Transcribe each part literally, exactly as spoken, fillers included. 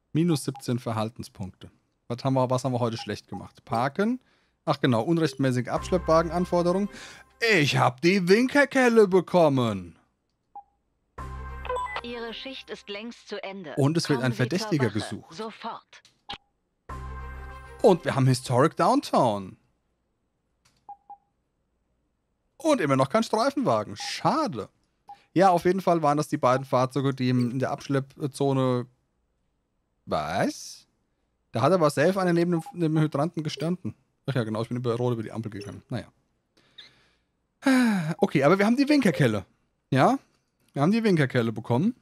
Minus siebzehn Verhaltenspunkte. Was haben wir, was haben wir heute schlecht gemacht? Parken. Ach genau, unrechtmäßige Abschleppwagenanforderungen. Ich habe die Winkerkelle bekommen. Ihre Schicht ist längst zu Ende. Und es wird Kommen ein Verdächtiger Sie zur Wache. gesucht. Sofort. Und wir haben Historic Downtown. Und immer noch kein Streifenwagen. Schade. Ja, auf jeden Fall waren das die beiden Fahrzeuge, die in der Abschleppzone... Was? Da hat aber safe einer neben dem, neben dem Hydranten gestanden. Ach ja, genau, ich bin über Rot über die Ampel gegangen. Naja. Okay, aber wir haben die Winkerkelle. Ja? Wir haben die Winkerkelle bekommen.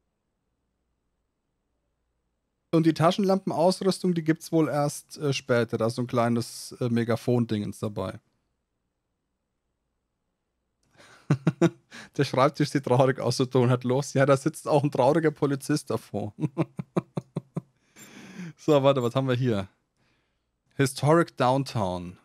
Und die Taschenlampenausrüstung, die gibt's wohl erst äh, später. Da ist so ein kleines äh, Megafon-Dingens dabei. Der Schreibtisch sieht traurig aus, so Ton hat los. Ja, da sitzt auch ein trauriger Polizist davor. So, warte, was haben wir hier? Historic Downtown.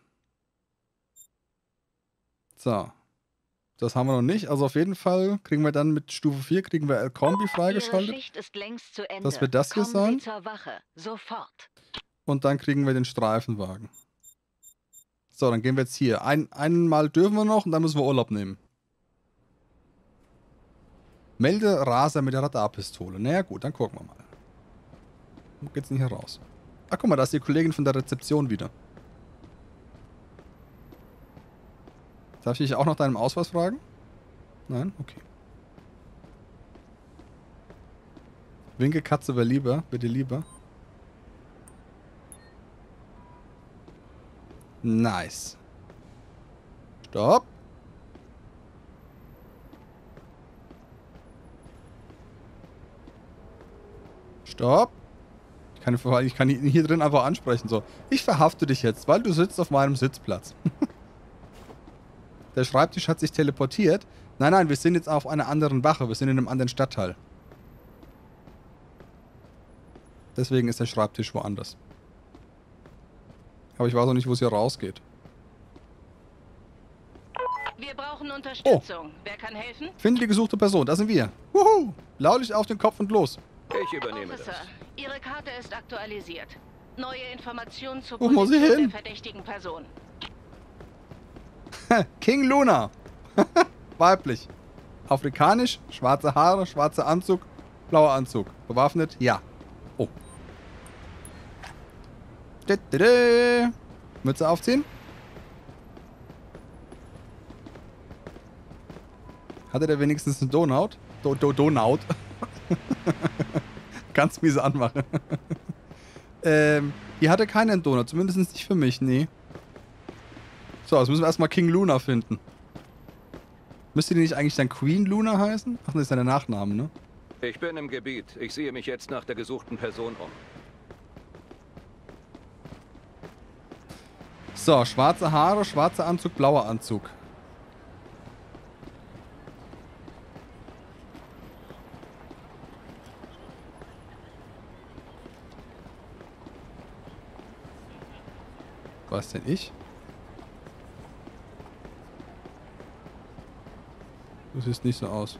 So. Das haben wir noch nicht. Also auf jeden Fall kriegen wir dann mit Stufe vier kriegen wir El-Kombi freigeschaltet. Ihre Schicht ist längst zu Ende. Das wird das hier Kommen sein. Sie zur Wache. Sofort. Und dann kriegen wir den Streifenwagen. So, dann gehen wir jetzt hier. Ein, einmal dürfen wir noch und dann müssen wir Urlaub nehmen. Melde Raser mit der Radarpistole. Naja gut, dann gucken wir mal. Wo geht's denn hier raus? Ach guck mal, da ist die Kollegin von der Rezeption wieder. Darf ich dich auch nach deinem Ausweis fragen? Nein? Okay. Winke Katze wäre lieber. Bitte lieber. Nice. Stopp. Stopp. Ich kann, ich kann ihn hier drin einfach ansprechen. So. Ich verhafte dich jetzt, weil du sitzt auf meinem Sitzplatz. Der Schreibtisch hat sich teleportiert. Nein, nein, wir sind jetzt auf einer anderen Wache. Wir sind in einem anderen Stadtteil. Deswegen ist der Schreibtisch woanders. Aber ich weiß auch nicht, wo es hier rausgeht. Wir brauchen Unterstützung. Oh. Wer kann helfen? Finde die gesuchte Person. Da sind wir. Wuhu! Blaulicht auf den Kopf und los. Ich übernehme Officer, das. Ihre Karte ist aktualisiert. Neue Informationen zur Wo muss ich Position hin? der verdächtigen Person. King Luna. Weiblich. Afrikanisch, schwarze Haare, schwarzer Anzug, blauer Anzug. Bewaffnet? Ja. Oh. Mütze aufziehen. Hatte der wenigstens einen Donut? Do, do, Donut. Ganz miese Anmache. ähm, die hatte keinen Donut. Zumindest nicht für mich, nee. So, jetzt müssen wir erstmal King Luna finden. Müsste die nicht eigentlich dann Queen Luna heißen? Ach, das ist ja der Nachname, ne? Ich bin im Gebiet. Ich sehe mich jetzt nach der gesuchten Person um. So, schwarze Haare, schwarzer Anzug, blauer Anzug. Was denn ich? Das sieht nicht so aus.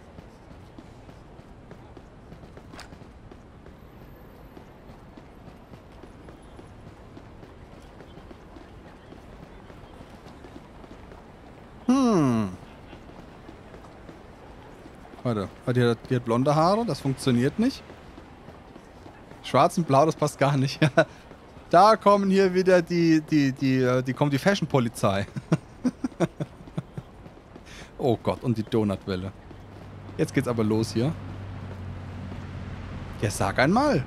Hm. Warte, die hat, die hat blonde Haare, das funktioniert nicht. Schwarz und blau, das passt gar nicht. Da kommen hier wieder die, die, die, die kommt die Fashion-Polizei. Oh Gott, und die Donutwelle. Jetzt geht's aber los hier. Ja, sag einmal.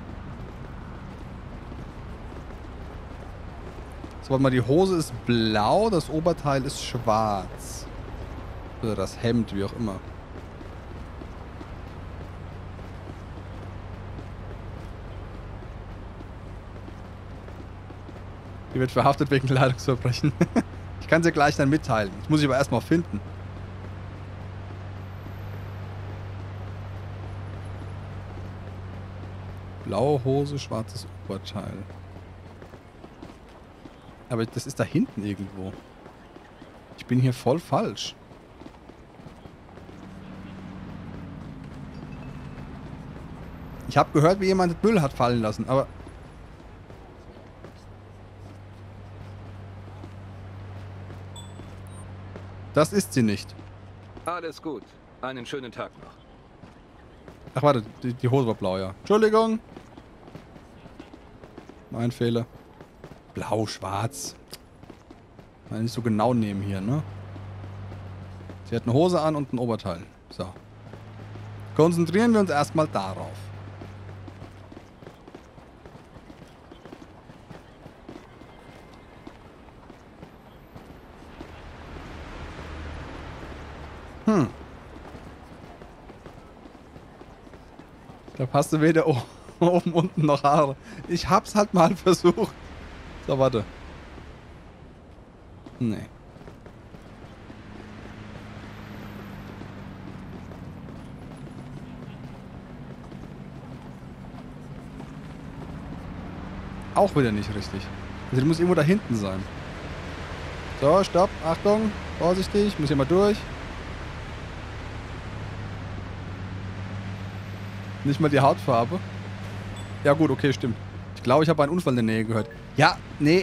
So, warte mal, die Hose ist blau, das Oberteil ist schwarz. Oder das Hemd, wie auch immer. Die wird verhaftet wegen Ladungsverbrechen. Ich kann sie gleich dann mitteilen. Das muss ich aber erstmal finden. Blaue Hose, schwarzes Oberteil. Aber das ist da hinten irgendwo. Ich bin hier voll falsch. Ich habe gehört, wie jemand Müll hat fallen lassen, aber... Das ist sie nicht. Alles gut. Einen schönen Tag noch. Ach warte, die, die Hose war blau, ja. Entschuldigung. Mein Fehler. Blau, schwarz. Mal nicht so genau nehmen hier, ne? Sie hat eine Hose an und ein Oberteil. So. Konzentrieren wir uns erstmal darauf. Hm. Da passt du weder oben, unten noch Haare. Ich hab's halt mal versucht. So, warte. Nee. Auch wieder nicht richtig. Also die muss irgendwo da hinten sein. So, stopp, Achtung, vorsichtig, ich muss hier mal durch. Nicht mal die Hautfarbe. Ja gut, okay, stimmt. Ich glaube, ich habe einen Unfall in der Nähe gehört. Ja, nee.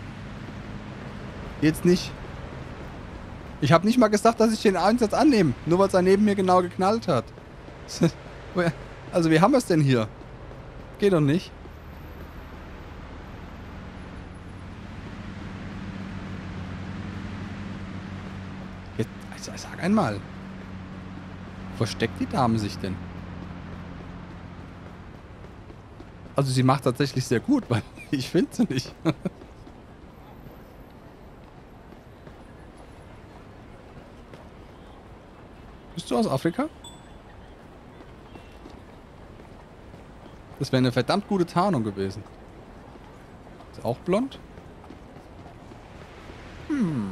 Jetzt nicht. Ich habe nicht mal gesagt, dass ich den Einsatz annehme. Nur weil es neben mir genau geknallt hat. Also wie haben wir es denn hier? Geht doch nicht. Jetzt, also sag einmal. Wo versteckt die Dame sich denn? Also sie macht tatsächlich sehr gut, weil ich finde sie nicht. Bist du aus Afrika? Das wäre eine verdammt gute Tarnung gewesen. Ist auch blond? Hm.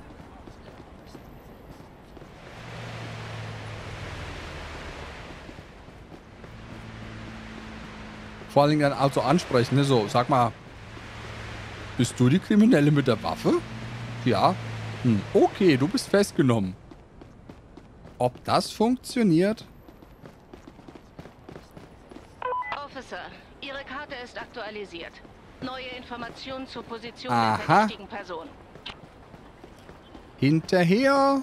Vor allen Dingen dann also ansprechen, ne? So, sag mal, bist du die Kriminelle mit der Waffe? Ja. Hm. Okay, du bist festgenommen. Ob das funktioniert? Officer, Ihre Karte ist aktualisiert. Neue Informationen zur Position Aha. der verdächtigen Person. Hinterher.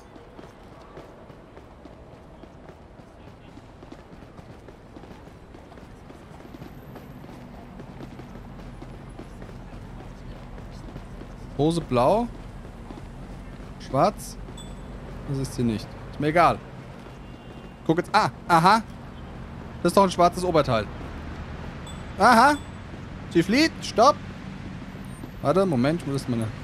Hose blau. Schwarz. Das ist sie nicht. Ist mir egal. Guck jetzt. Ah, aha. Das ist doch ein schwarzes Oberteil. Aha. Sie flieht. Stopp. Warte, Moment. Ich muss meine...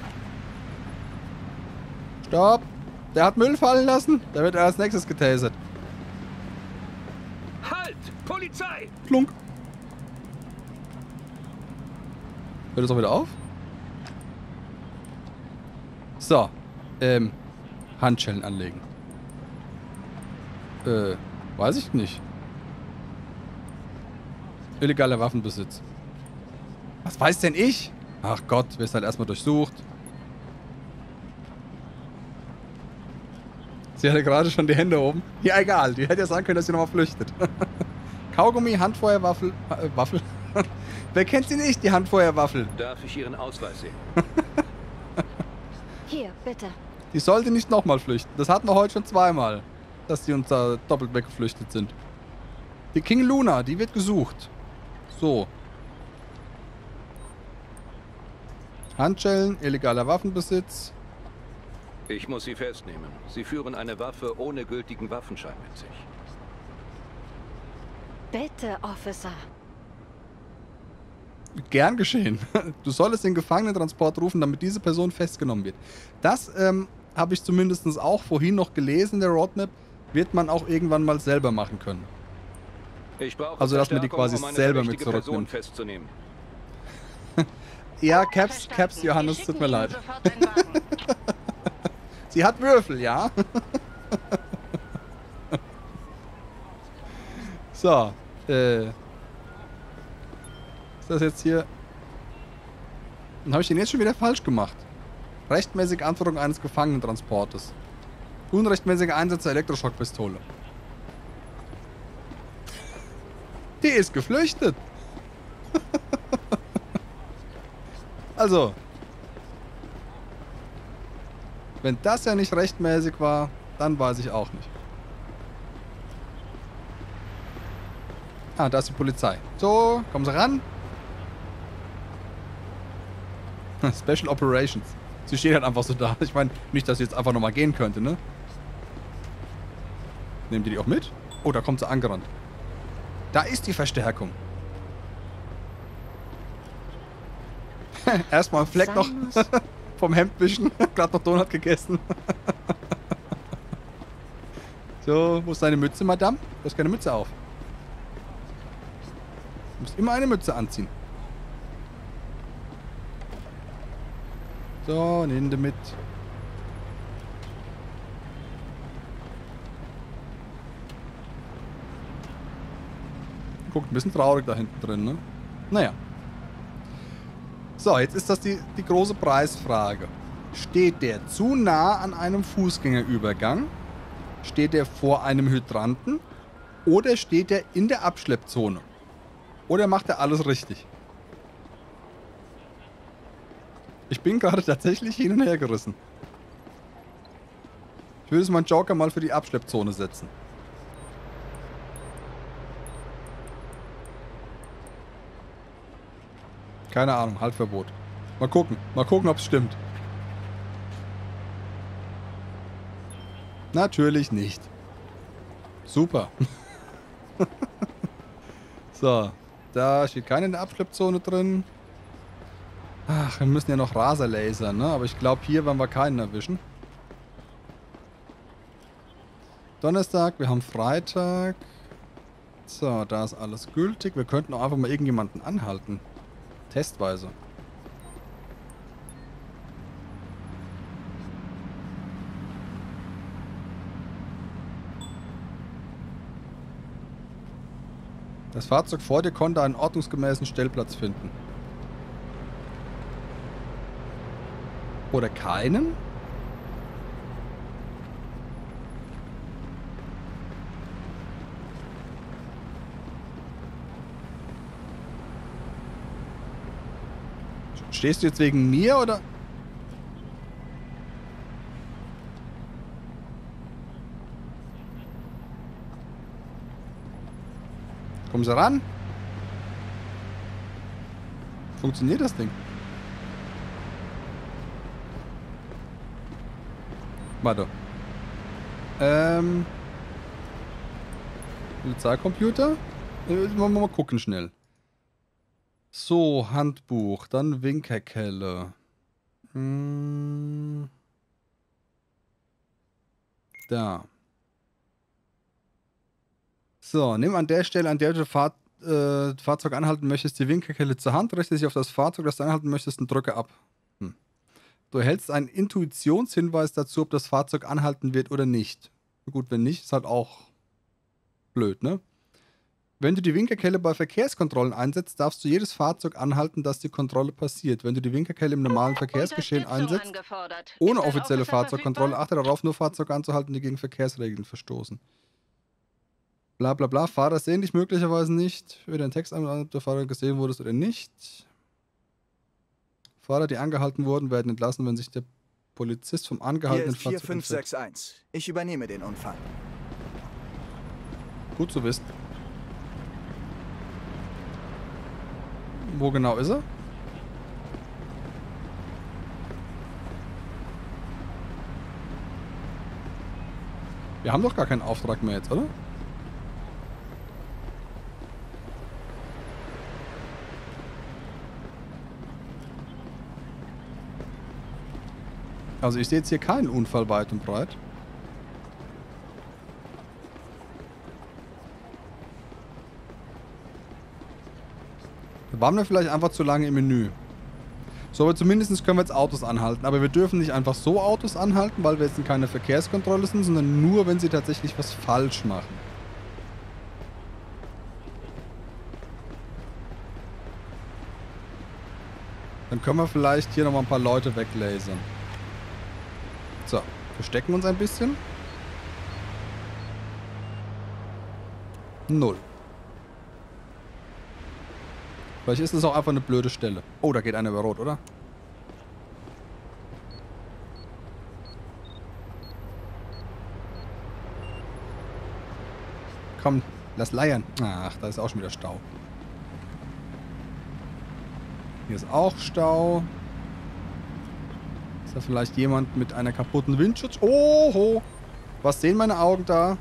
Stopp. Der hat Müll fallen lassen. Der wird als nächstes getasert. Halt! Polizei! Klunk. Hört das auch wieder auf? So. Ähm. Handschellen anlegen. Äh, weiß ich nicht. Illegaler Waffenbesitz. Was weiß denn ich? Ach Gott, wirst halt erstmal durchsucht. Sie hatte gerade schon die Hände oben. Ja, egal. Die hätte ja sagen können, dass sie nochmal flüchtet. Kaugummi, Handfeuerwaffel. Äh, Waffel? Wer kennt sie nicht, die Handfeuerwaffel? Darf ich Ihren Ausweis sehen? Hier, bitte. Die sollte nicht nochmal flüchten. Das hatten wir heute schon zweimal, dass die uns da doppelt weggeflüchtet sind. Die King Luna, die wird gesucht. So. Handschellen, illegaler Waffenbesitz. Ich muss Sie festnehmen. Sie führen eine Waffe ohne gültigen Waffenschein mit sich. Bitte, Officer. Gern geschehen. Du solltest den Gefangenentransport rufen, damit diese Person festgenommen wird. Das ähm, habe ich zumindest auch vorhin noch gelesen in der Roadmap. Wird man auch irgendwann mal selber machen können. Ich brauche Also, dass man die Verstärkung, quasi um eine selber mit verdächtige Person zurücknimmt. festzunehmen. Ja, Caps, Verstanden. Caps, Johannes, Wir tut mir schicken leid. Ihnen sofort einen Wagen. Sie hat Würfel, ja? So, äh. Ist das jetzt hier... Dann habe ich den jetzt schon wieder falsch gemacht. Rechtmäßige Anforderung eines Gefangenentransportes. Unrechtmäßiger Einsatz der Elektroschockpistole. Die ist geflüchtet. Also. Wenn das ja nicht rechtmäßig war, dann weiß ich auch nicht. Ah, da ist die Polizei. So, kommen Sie ran. Special Operations. Sie steht halt einfach so da. Ich meine, nicht, dass sie jetzt einfach nochmal gehen könnte, ne? Nehmen die die auch mit? Oh, da kommt sie angerannt. Da ist die Verstärkung. Erstmal ein Fleck noch vom Hemd wischen. Gerade noch Donut gegessen. So, wo ist deine Mütze, Madame? Du hast keine Mütze auf. Du musst immer eine Mütze anziehen. So, nimm die mit. Guckt ein bisschen traurig da hinten drin, ne? Naja. So, jetzt ist das die, die große Preisfrage. Steht der zu nah an einem Fußgängerübergang? Steht der vor einem Hydranten? Oder steht der in der Abschleppzone? Oder macht er alles richtig? Ich bin gerade tatsächlich hin und her gerissen. Ich würde jetzt meinen Joker mal für die Abschleppzone setzen. Keine Ahnung, Haltverbot. Mal gucken. Mal gucken, ob es stimmt. Natürlich nicht. Super. So. Da steht keiner in der Abschleppzone drin. Ach, wir müssen ja noch Raserlaser, ne? Aber ich glaube, hier werden wir keinen erwischen. Donnerstag, wir haben Freitag. So, da ist alles gültig. Wir könnten auch einfach mal irgendjemanden anhalten. Testweise. Das Fahrzeug vor dir konnte einen ordnungsgemäßen Stellplatz finden. Oder keinen? Stehst du jetzt wegen mir, oder? Kommen Sie ran? Funktioniert das Ding? Warte. Ähm. Polizeicomputer? Äh, mal, mal gucken schnell. So, Handbuch, dann Winkerkelle. Hm. Da. So, nimm an der Stelle, an der du Fahr äh, Fahrzeug anhalten möchtest, die Winkerkelle zur Hand, richte dich auf das Fahrzeug, das du anhalten möchtest und drücke ab. Hm. Du erhältst einen Intuitionshinweis dazu, ob das Fahrzeug anhalten wird oder nicht. Gut, wenn nicht, ist halt auch blöd, ne? Wenn du die Winkerkelle bei Verkehrskontrollen einsetzt, darfst du jedes Fahrzeug anhalten, das die Kontrolle passiert. Wenn du die Winkerkelle im normalen Verkehrsgeschehen einsetzt, ohne offizielle Fahrzeugkontrolle, achte darauf, nur Fahrzeuge anzuhalten, die gegen Verkehrsregeln verstoßen. Bla bla bla. Fahrer sehen dich möglicherweise nicht. Über den Text an, ob der Fahrer gesehen wurdest oder nicht. Fahrer, die angehalten wurden, werden entlassen, wenn sich der Polizist vom angehaltenen Hier ist Fahrzeug vier fünf sechs eins. Ich übernehme den Unfall. Gut zu wissen. Wo genau ist er? Wir haben doch gar keinen Auftrag mehr jetzt, oder? Also ich sehe jetzt hier keinen Unfall weit und breit. Da waren wir vielleicht einfach zu lange im Menü. So, aber zumindest können wir jetzt Autos anhalten. Aber wir dürfen nicht einfach so Autos anhalten, weil wir jetzt in keiner Verkehrskontrolle sind, sondern nur, wenn sie tatsächlich was falsch machen. Dann können wir vielleicht hier nochmal ein paar Leute weglasern. So, verstecken uns ein bisschen. Null. Vielleicht ist es auch einfach eine blöde Stelle. Oh, da geht einer über Rot, oder? Komm, lass leiern. Ach, da ist auch schon wieder Stau. Hier ist auch Stau. Ist da vielleicht jemand mit einer kaputten Windschutz? Oho! Was sehen meine Augen da?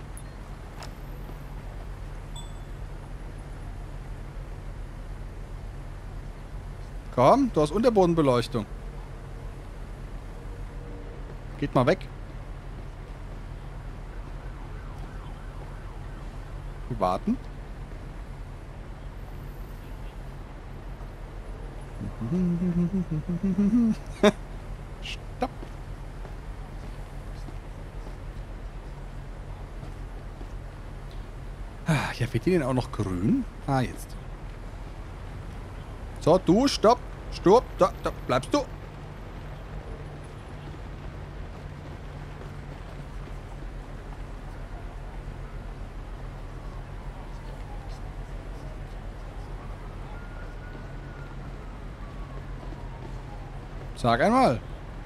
Komm, du hast Unterbodenbeleuchtung. Geht mal weg. Wir warten. Stopp. Ja, wird die denn auch noch grün? Ah, jetzt. So, du, stopp. Stopp. Da, da bleibst du. Sag einmal.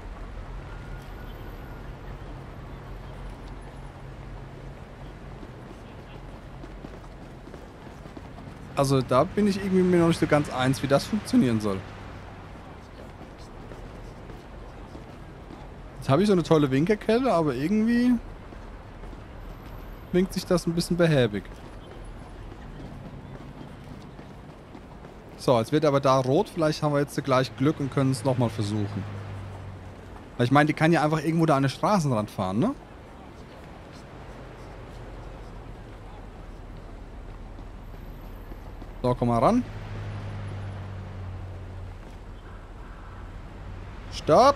Also da bin ich irgendwie mir noch nicht so ganz eins, wie das funktionieren soll. Jetzt habe ich so eine tolle Winkerkelle, aber irgendwie winkt sich das ein bisschen behäbig. So, jetzt wird aber da rot. Vielleicht haben wir jetzt gleich Glück und können es nochmal versuchen. Weil ich meine, die kann ja einfach irgendwo da an den Straßenrand fahren, ne? So, komm mal ran. Stopp!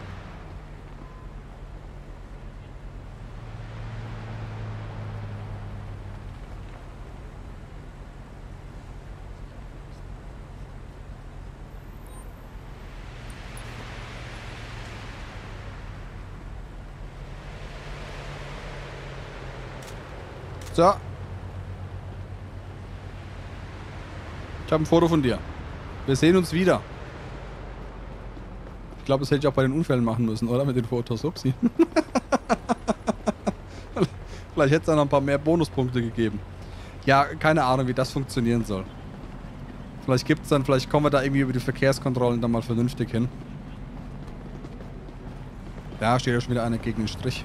So. Ich habe ein Foto von dir. Wir sehen uns wieder. Ich glaube, das hätte ich auch bei den Unfällen machen müssen, oder? Mit den Fotos. Upsi. Vielleicht hätte es da noch ein paar mehr Bonuspunkte gegeben. Ja, keine Ahnung, wie das funktionieren soll. Vielleicht gibt es dann, vielleicht kommen wir da irgendwie über die Verkehrskontrollen dann mal vernünftig hin. Da steht ja schon wieder einer gegen den Strich.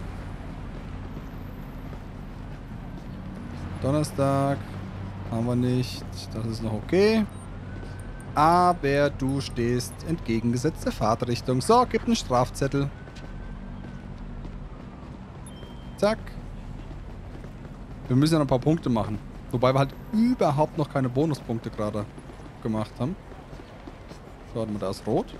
Donnerstag haben wir nicht. Das ist noch okay. Aber du stehst entgegengesetzt der Fahrtrichtung. So, gib einen Strafzettel. Zack. Wir müssen ja noch ein paar Punkte machen. Wobei wir halt überhaupt noch keine Bonuspunkte gerade gemacht haben. So, warte mal, da ist rot.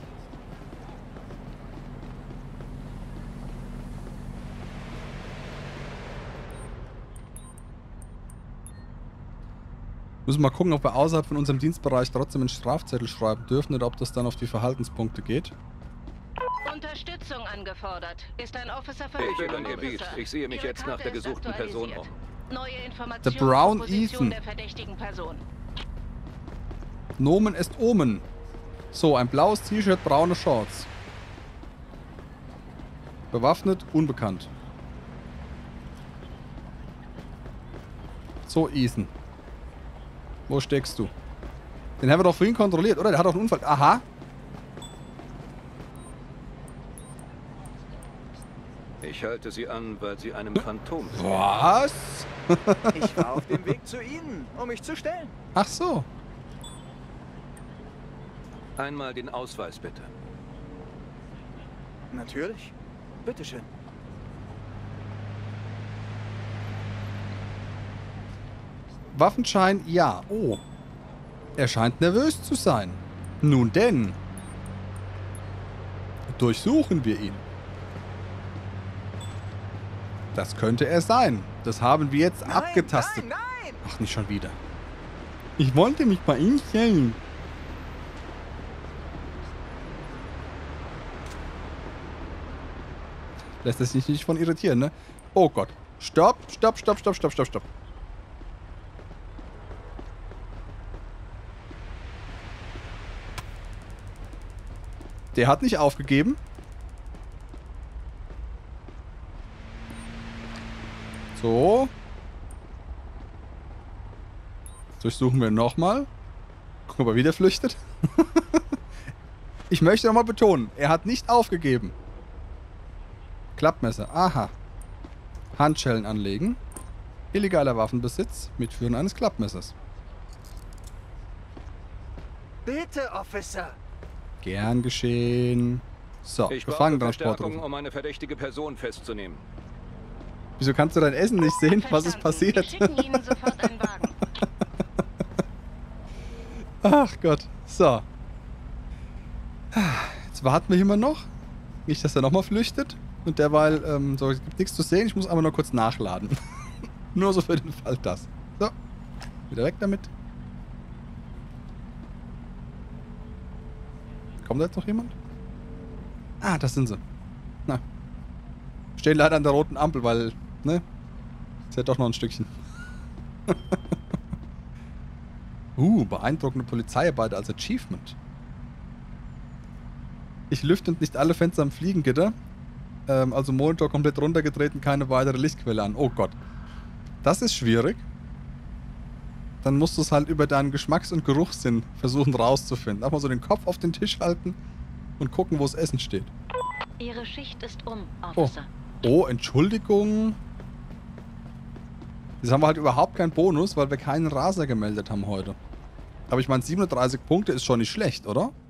Müssen wir mal gucken, ob wir außerhalb von unserem Dienstbereich trotzdem einen Strafzettel schreiben dürfen oder ob das dann auf die Verhaltenspunkte geht. Unterstützung angefordert. Ist ein Officer Ich verfügbar? über Gebiet. Ich sehe mich Ihre jetzt nach Karte der ist gesuchten Person um. aktualisiert. Neue Informationen The Brown zur Position Ethan. der verdächtigen Person. Nomen est Omen. So, ein blaues T-Shirt, braune Shorts. Bewaffnet, unbekannt. So, Ethan. Wo steckst du? Den haben wir doch vorhin kontrolliert, oder? Der hat doch einen Unfall. Aha. Ich halte Sie an, weil Sie einem Phantom sind. Was? Ich war auf dem Weg zu Ihnen, um mich zu stellen. Ach so. Einmal den Ausweis bitte. Natürlich. Bitteschön. Waffenschein, ja. Oh. Er scheint nervös zu sein. Nun denn. Durchsuchen wir ihn. Das könnte er sein. Das haben wir jetzt Nein, abgetastet. Nein, nein! Ach, nicht schon wieder. Ich wollte mich bei ihm stellen. Lässt es sich nicht von irritieren, ne? Oh Gott. Stopp, stopp, stopp, stopp, stopp, stopp, stopp. Der hat nicht aufgegeben. So. Jetzt durchsuchen wir nochmal. Gucken, ob er wieder flüchtet. Ich möchte nochmal betonen, er hat nicht aufgegeben. Klappmesser. Aha. Handschellen anlegen. Illegaler Waffenbesitz. Mitführen eines Klappmessers. Bitte, Officer. Gern geschehen. So, Ich brauche Gefangentransport Verstärkung, rufen. um eine verdächtige Person festzunehmen. Wieso kannst du dein Essen nicht sehen? Was ist Verstanden. passiert? Wir schicken Ihnen sofort einen Wagen. Ach Gott. So. Jetzt warten wir hier mal noch. Nicht, dass er nochmal flüchtet. Und derweil, ähm, so, es gibt nichts zu sehen. Ich muss aber nur kurz nachladen. Nur so für den Fall das. So. Wieder weg damit. Kommt da jetzt noch jemand? Ah, das sind sie. Na. Stehen leider an der roten Ampel, weil, ne? Ist ja doch noch ein Stückchen. uh, beeindruckende Polizeiarbeit als Achievement. Ich lüfte und nicht alle Fenster am Fliegengitter. Ähm, also Monitor komplett runtergedreht und keine weitere Lichtquelle an. Oh Gott. Das ist schwierig. Dann musst du es halt über deinen Geschmacks- und Geruchssinn versuchen rauszufinden. Auch mal so den Kopf auf den Tisch halten und gucken, wo das Essen steht. Ihre Schicht ist um, Oh. Officer. Oh, Entschuldigung. Jetzt haben wir halt überhaupt keinen Bonus, weil wir keinen Raser gemeldet haben heute. Aber ich meine, siebenunddreißig Punkte ist schon nicht schlecht, oder?